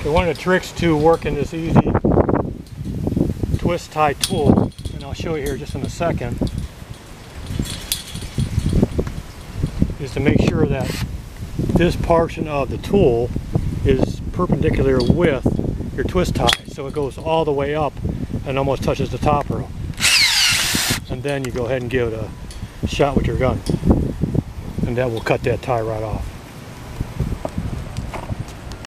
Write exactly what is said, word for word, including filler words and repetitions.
So one of the tricks to working this easy twist tie tool, and I'll show you here just in a second, is to make sure that this portion of the tool is perpendicular with your twist tie, so it goes all the way up and almost touches the top rail. And then you go ahead and give it a shot with your gun, and that will cut that tie right off.